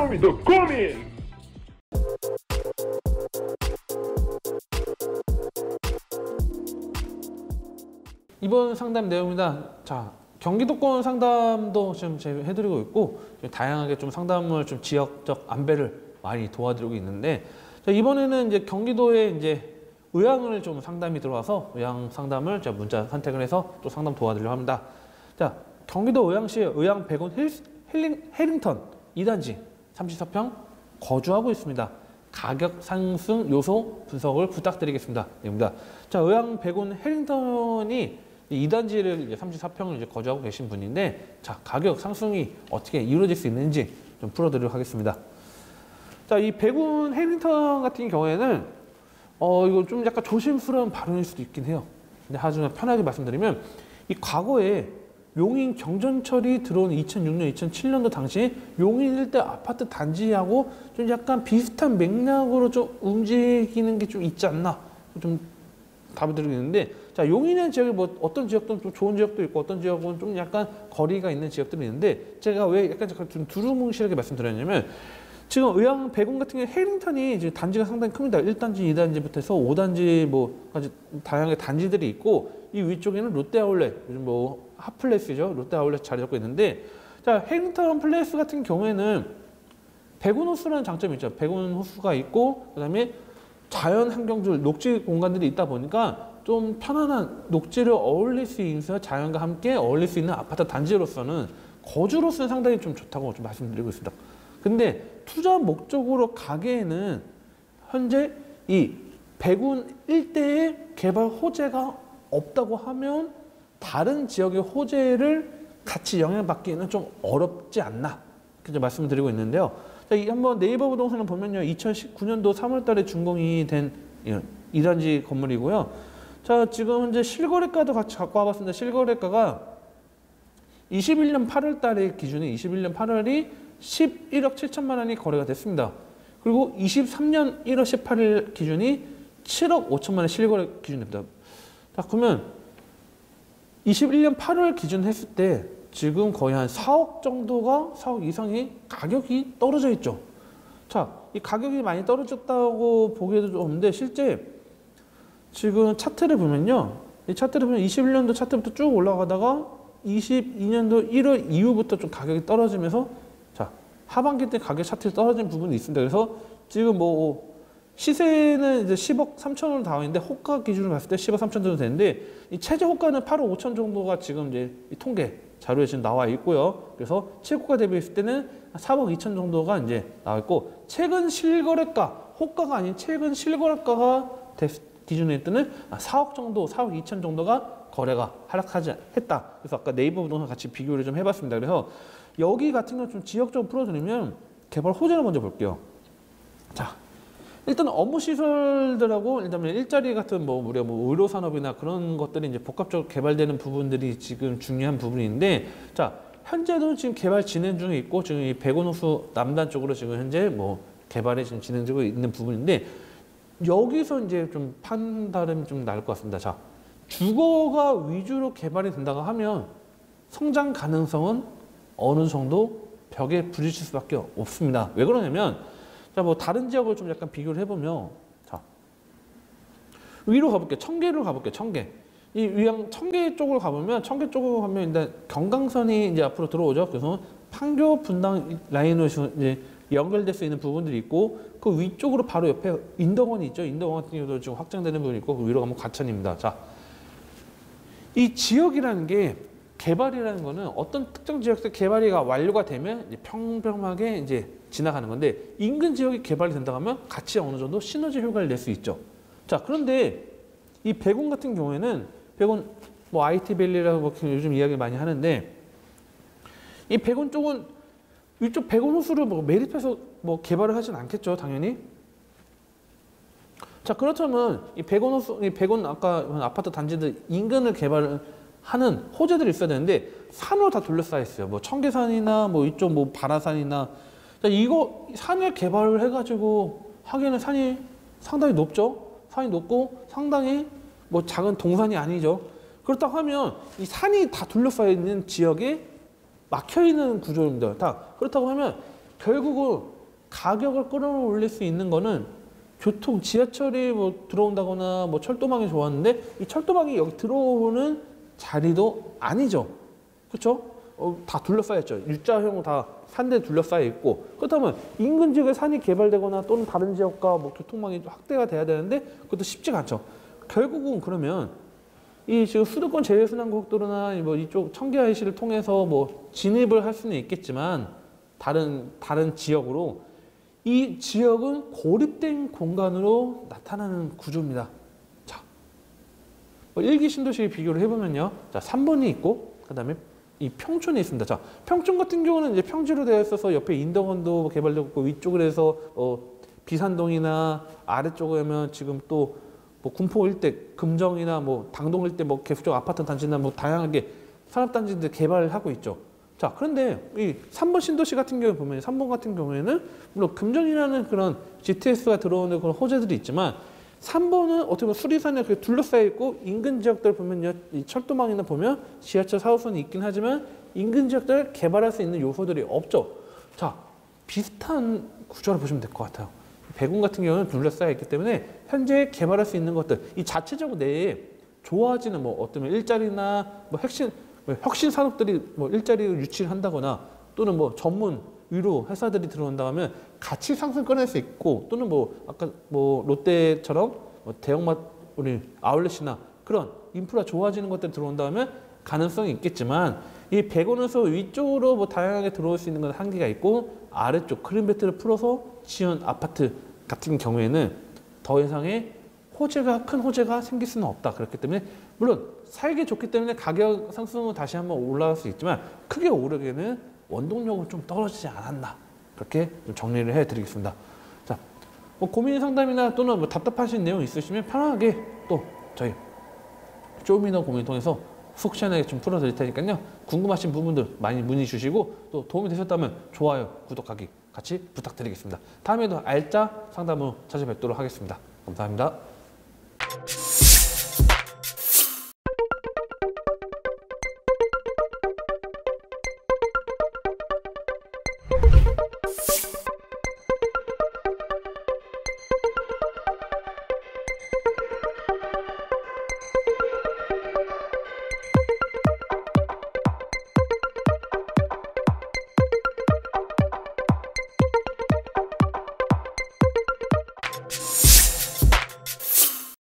고민도 고민! 이번 상담 내용입니다. 자, 경기도권 상담도 지금 제가 해드리고 있고, 다양하게 좀 상담을 좀 지역적 안배를 많이 도와드리고 있는데, 자, 이번에는 이제 경기도에 이제 의향을 좀 상담이 들어와서 의향 상담을 제가 문자 선택을 해서 또 상담 도와드리려고 합니다. 자, 경기도 의향시의 의향 100원 해링턴 2단지 34평 거주하고 있습니다. 가격 상승 요소 분석을 부탁드리겠습니다. 입니다. 자, 의향 100원 해링턴이 2단지를 이제 34평을 이제 거주하고 계신 분인데, 자, 가격 상승이 어떻게 이루어질 수 있는지 좀 풀어드리도록 하겠습니다. 자, 이 100원 해링턴 같은 경우에는 이거 좀 약간 조심스러운 발언일 수도 있긴 해요. 근데 아주 편하게 말씀드리면, 이 과거에 용인 경전철이 들어온 2006년, 2007년도 당시에 용인 일대 아파트 단지하고 좀 약간 비슷한 맥락으로 좀 움직이는 게 좀 있지 않나 좀 답을 드리고 있는데, 자, 용인의 지역이 뭐 어떤 지역도 좀 좋은 지역도 있고 어떤 지역은 좀 약간 거리가 있는 지역들이 있는데, 제가 왜 약간 좀 두루뭉실하게 말씀드렸냐면, 지금 의향 100원 같은 경우 해링턴이 이제 단지가 상당히 큽니다. 1단지, 2단지부터 해서 5단지 뭐까지 다양하게 단지들이 있고, 이 위쪽에는 롯데아울렛, 요즘 뭐 핫플레스죠. 롯데아울렛 자리 잡고 있는데, 자, 해링턴 플레이스 같은 경우에는 100원 호수라는 장점이 있죠. 100원 호수가 있고, 그다음에 자연 환경들, 녹지 공간들이 있다 보니까 좀 편안한 녹지를 어울릴 수 있는, 자연과 함께 어울릴 수 있는 아파트 단지로서는 거주로서는 상당히 좀 좋다고 좀 말씀드리고 있습니다. 근데 투자 목적으로 가기에는 현재 이 100원 일대의 개발 호재가 없다고 하면 다른 지역의 호재를 같이 영향받기에는 좀 어렵지 않나, 그렇게 말씀드리고 있는데요. 자, 한번 네이버 부동산을 보면요, 2019년도 3월 달에 준공이 된 2단지 건물이고요. 자, 지금 현재 실거래가도 같이 갖고 와봤습니다. 실거래가가 21년 8월 달에 기준이 21년 8월이 11억 7천만 원이 거래가 됐습니다. 그리고 23년 1월 18일 기준이 7억 5천만 원 실거래 기준입니다. 자, 그러면 21년 8월 기준 했을 때 지금 거의 한 4억 정도가, 4억 이상의 가격이 떨어져 있죠. 자, 이 가격이 많이 떨어졌다고 보기에도 좀 없는데, 실제 지금 차트를 보면요, 이 차트를 보면 21년도 차트부터 쭉 올라가다가 22년도 1월 이후부터 좀 가격이 떨어지면서, 자, 하반기 때 가격 차트에 떨어진 부분이 있습니다. 그래서 지금 뭐 시세는 이제 10억 3천으로 나와 있는데, 호가 기준으로 봤을 때 10억 3천 정도 되는데, 이 최저 호가는 8억 5천 정도가 지금 이제 이 통계 자료에 지금 나와 있고요. 그래서 최고가 대비했을 때는 4억 2천 정도가 이제 나와 있고, 최근 실거래가, 호가가 아닌 최근 실거래가가 기준에 때는 4억 정도, 4억 2천 정도가 거래가 하락하지 했다. 그래서 아까 네이버 부동산 같이 비교를 좀 해봤습니다. 그래서 여기 같은 경우 좀 지역적으로 풀어드리면 개발 호재를 먼저 볼게요. 자, 일단 업무 시설들하고 일단 일자리 같은 뭐 우리가 뭐 의료 산업이나 그런 것들이 이제 복합적으로 개발되는 부분들이 지금 중요한 부분인데, 자, 현재도 지금 개발 진행 중에 있고, 지금 이 100원 호수 남단 쪽으로 지금 현재 뭐 개발이 지금 진행 중에 있는 부분인데, 여기서 이제 좀 판단은 좀 나을 것 같습니다. 자, 주거가 위주로 개발이 된다고 하면 성장 가능성은 어느 정도 벽에 부딪힐 수밖에 없습니다. 왜 그러냐면, 자, 뭐 다른 지역을 좀 약간 비교를 해보면, 자, 위로 가볼게요. 청계로 가볼게요. 청계. 이 위양 청계 쪽으로 가보면, 청계 쪽으로 가면 일단 경강선이 이제 앞으로 들어오죠. 그래서 판교 분당 라인으로 이제 연결될 수 있는 부분들이 있고, 그 위쪽으로 바로 옆에 인덕원이 있죠. 인덕원 같은 경우도 지금 확장되는 부분이 있고, 그 위로 가면 과천입니다. 자, 이 지역이라는 게, 개발이라는 거는 어떤 특정 지역에서 개발이 완료가 되면 이제 평평하게 이제 지나가는 건데, 인근 지역이 개발이 된다고 하면 같이 어느 정도 시너지 효과를 낼 수 있죠. 자, 그런데 이 100원 같은 경우에는, 100원 뭐 IT밸리라고 뭐 요즘 이야기 많이 하는데, 이 100원 쪽은 이쪽 100원 호수를 뭐 매립해서 뭐 개발을 하진 않겠죠, 당연히. 자, 그렇다면 이 100원 호수, 이 100원 아까 아파트 단지들 인근을 개발을 하는 호재들이 있어야 되는데, 산으로 다 둘러싸여 있어요. 뭐 청계산이나 뭐 이쪽 뭐 바라산이나. 자, 이거 산을 개발을 해가지고 하기에는 산이 상당히 높죠. 산이 높고 상당히 뭐 작은 동산이 아니죠. 그렇다고 하면 이 산이 다 둘러싸여 있는 지역에 막혀 있는 구조입니다. 다 그렇다고 하면 결국은 가격을 끌어올릴 수 있는 거는 교통, 지하철이 뭐 들어온다거나 뭐 철도망이 좋았는데 이 철도망이 여기 들어오는 자리도 아니죠. 그렇죠? 다 둘러싸여 있죠. U자형 다 산대 둘러싸여 있고, 그렇다면 인근 지역에 산이 개발되거나 또는 다른 지역과 뭐 교통망이 확대가 돼야 되는데 그것도 쉽지가 않죠. 결국은 그러면 이 지금 수도권 제일순환고속도로나 뭐 이쪽 청계 IC를 통해서 뭐 진입을 할 수는 있겠지만 다른 지역으로 이 지역은 고립된 공간으로 나타나는 구조입니다. 자, 뭐 1기 신도시 비교를 해보면요. 자, 3번이 있고, 그 다음에 이 평촌이 있습니다. 자, 평촌 같은 경우는 이제 평지로 되어 있어서 옆에 인덕원도 개발되고 있고, 위쪽으로 해서 비산동이나 아래쪽에 하면 지금 또 뭐 군포 일대, 금정이나 뭐 당동 일대 뭐 계속적 아파트 단지나 뭐 다양하게 산업단지들 개발을 하고 있죠. 자, 그런데 이 3번 신도시 같은 경우에 보면 3번 같은 경우에는 물론 금정이라는 그런 GTS가 들어오는 그런 호재들이 있지만 3번은 어떻게 보면 수리산에 둘러싸여 있고 인근 지역들 보면요, 이 철도망이나 보면 지하철 4호선이 있긴 하지만 인근 지역들 개발할 수 있는 요소들이 없죠. 자, 비슷한 구조로 보시면 될 것 같아요. 배군 같은 경우는 둘러싸여 있기 때문에 현재 개발할 수 있는 것들, 이 자체적으로 내에 좋아지는 뭐 어쩌면 일자리나 뭐 혁신 산업들이 뭐 일자리를 유치를 한다거나 또는 뭐 전문 위로 회사들이 들어온다 하면 가치 상승 꺼낼 수 있고, 또는 뭐 아까 뭐 롯데처럼 뭐 대형마트 우리 아울렛이나 그런 인프라 좋아지는 것들 들어온다 하면 가능성이 있겠지만, 이 100원에서 위쪽으로 뭐 다양하게 들어올 수 있는 건 한계가 있고, 아래쪽 크림벨트를 풀어서 지은 아파트 같은 경우에는 더 이상의 큰 호재가 생길 수는 없다. 그렇기 때문에 물론 살기 좋기 때문에 가격 상승은 다시 한번 올라갈 수 있지만 크게 오르기에는 원동력은 좀 떨어지지 않았나, 그렇게 좀 정리를 해드리겠습니다. 자, 뭐 고민 상담이나 또는 뭐 답답하신 내용 있으시면 편하게 또 저희 쪼미너 고민 통해서 속 시원하게 좀 풀어드릴 테니까요. 궁금하신 부분들 많이 문의 주시고, 또 도움이 되셨다면 좋아요, 구독하기 같이 부탁드리겠습니다. 다음에도 알짜 상담으로 찾아뵙도록 하겠습니다. 감사합니다.